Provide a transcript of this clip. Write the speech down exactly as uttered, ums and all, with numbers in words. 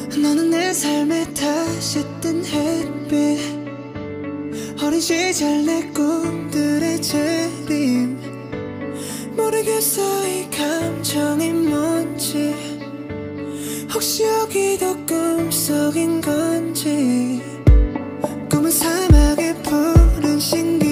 너는 내 삶에 다시 뜬 햇빛, 어린 시절 내 꿈들의 재림. 모르겠어 이 감정이 뭔지, 혹시 여기도 꿈속인 건지. 꿈은 사막의 푸른 신기